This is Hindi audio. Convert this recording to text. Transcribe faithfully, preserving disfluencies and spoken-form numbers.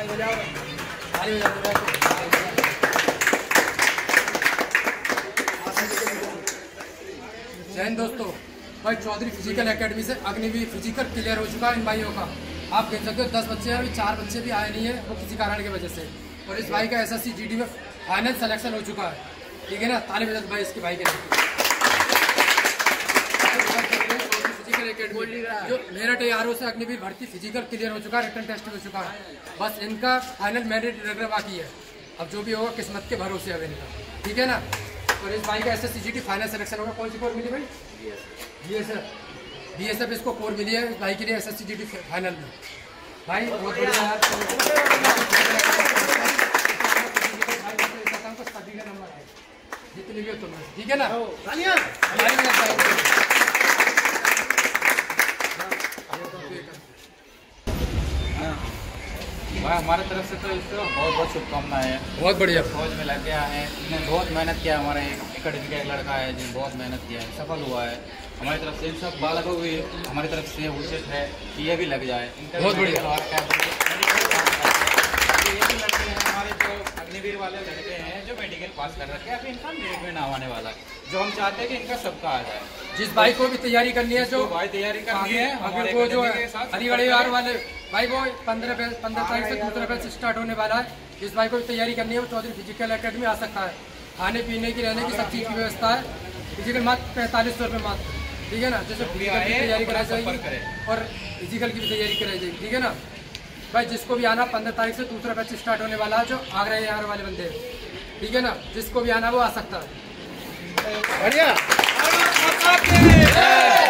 जय हिंद दोस्तों, भाई चौधरी फिजिकल एकेडमी से अग्निवीर फिजिकल क्लियर हो चुका है इन भाइयों का। आप देख सकते हो दस बच्चे हैं, अभी चार बच्चे भी आए नहीं है वो किसी कारण की वजह से। और इस भाई का एसएससी जीडी में फाइनल सिलेक्शन हो चुका है, ठीक है ना। ताली बजा भाई इसके भाई के लिए। फिजिकल एकेडमी जो मेरठ एआरओ से अग्निवीर भर्ती फिजिकल क्लियर हो चुका है, रिटन टेस्ट हो चुका है, बस इनका फाइनल मेरिट रगड़ा बाकी है। अब जो भी होगा किस्मत के भरोसे अब इनका, ठीक है ना। और इस भाई का एसएससी जीडी फाइनल सिलेक्शन होगा। कौन सी कोर मिली भाई? बीएसएफ। बीएसएफ इसको कोर मिली है इस भाई के लिए एसएससी जीडी फाइनल में। भाई बहुत बढ़िया यार, सभी का नंबर है जितने भी हो तुम, ठीक है ना। भाई हमारे तरफ से तो इसको बहुत बहुत शुभकामनाएं हैं। बहुत बढ़िया, फौज में लग गया है, इसने बहुत मेहनत किया। हमारा एक एकेडमी का एक लड़का है जिसने बहुत मेहनत किया है, सफल हुआ है। हमारी तरफ से इन सब बालकों भी हमारी तरफ से उचित है कि ये भी लग जाए। बहुत बढ़िया। ये भी लड़के हैं हमारे जो अग्निवीर वाले लड़के हैं जो मेडिकल पास कर रखे हैं, अभी इनका मेरिट में ना आने वाला है, जो हम चाहते हैं कि इनका सबका आ जाए। जिस भाई को भी तैयारी करनी है, जो भाई तैयारी करनी है, अगर वो जो हरिगढ़ यार वाले भाई वो पंद्रह पंद्रह तारीख से दूसरा बैच स्टार्ट होने वाला है। जिस भाई को भी तैयारी करनी है वो चौधरी फिजिकल एकेडमी आ सकता है। खाने पीने की, रहने की, सब चीज़ की व्यवस्था है। फिजिकल मात्र पैंतालीस सौ रुपये मात्र, ठीक है ना। जैसे फिजिकल की तैयारी कराई जाएगी और फिजिकल की भी तैयारी कराई जाएगी, ठीक है ना। भाई जिसको भी आना, पंद्रह तारीख से दूसरा बैच स्टार्ट होने वाला है, जो आगरा यार वाले बंदे हैं, ठीक है ना। जिसको भी आना वो आ सकता है। बढ़िया।